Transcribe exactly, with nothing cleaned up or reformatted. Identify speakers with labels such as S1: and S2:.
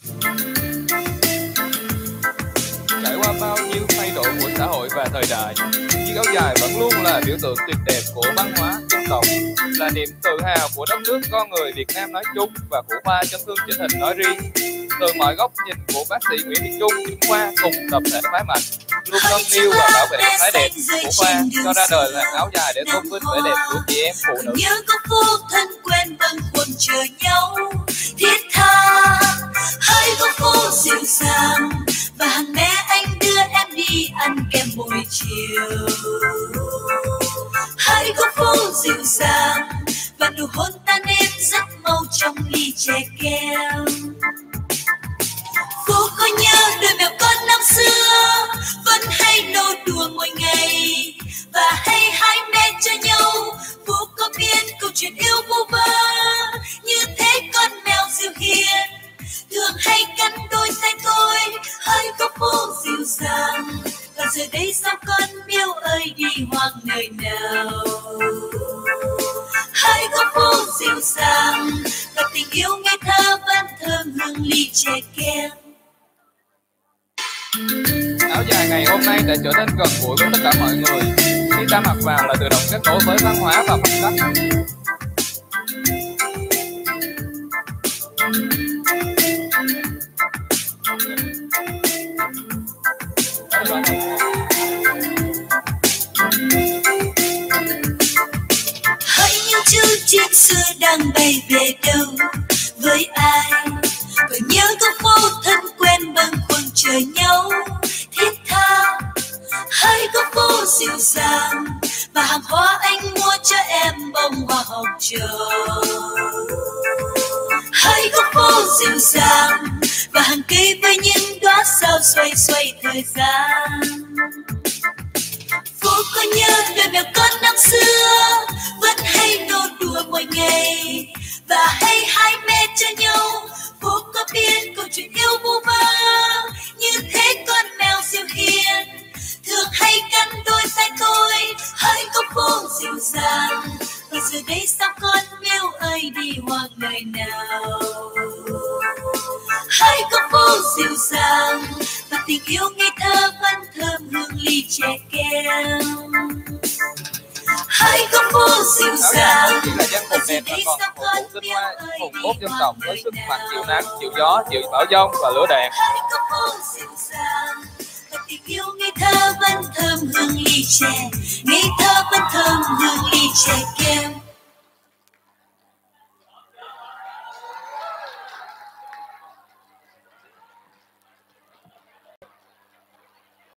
S1: Trải qua bao nhiêu thay đổi của xã hội và thời đại, chiếc áo dài vẫn luôn là biểu tượng tuyệt đẹp của văn hóa dân tộc, là niềm tự hào của đất nước con người Việt Nam nói chung và của khoa chấn thương chỉnh hình nói riêng. Từ mọi góc nhìn của bác sĩ Nguyễn Thị Trung, chuyên khoa cùng tập thể phái mạnh luôn nâng niu và bảo vệ thái đẹp của khoa, cho ra đời là áo dài để tôn vinh vẻ đẹp của chị em phụ nữ.
S2: Nhớ có phố thân quen bâng khuâng chờ nhau thiết tha, hay có phố dịu dàng và hàng bé anh đưa em đi ăn kem buổi chiều. Hay có phố dịu dàng và nụ hôn tan êm rất mau trong ly chè kem. Phố có nhớ đôi mèo con năm xưa vẫn hay nô đùa mỗi ngày và hay hái mẹ cho nhau. Phố có biết câu chuyện yêu vu vơ như thế con mèo dịu hiền thường hay cắn đôi tay tôi. Hay có phố dịu dàng và giờ đây sao con miêu ơi đi hoang nơi nào. Hay có phố dịu dàng và tình yêu ngây thơ vẫn thơm hương ly chè kem.
S1: Áo dài ngày hôm nay đã trở nên gần gũi với tất cả mọi người. Khi ta mặc vào là tự động kết nối với văn hóa và phong cách.
S2: Hãy như chiếc chim xưa đang bay về đâu với ai, và nhớ có phố thân quen bâng khuâng chờ nhau thiết tha. Hay có phố dịu dàng và hàng hoa anh mua cho em bông hoa hồng chờ. Hay có phố dịu dàng và hàng cây với những đóa sao xoay xoay thời gian. Phố có nhớ đôi mèo con năm xưa vẫn hay nô đùa mỗi ngày và hay hái mẹ cho nhau. Phố có biết câu chuyện yêu vu vơ như thế con mèo dịu hiền thường hay cắn đôi tay tôi. Hay có phố dịu dàng và giờ đây sao con miêu ơi đi hoang nơi nào. Hay có phố dịu dàng và tình yêu ngây thơ vẫn thơm hương ly chè kem. Hay có phố dịu dàng
S1: chỉ là trang phục đẹp mà còn hội tụ tinh hoa hồn cốt dân tộc với sức mạnh chịu nắng, chịu gió, chịu bão giông và lửa đạn.
S2: Hay có phố dịu dàng và tình yêu ngây thơ vẫn thơm hương ly chè, ngây thơ vẫn thơm hương ly chè kem.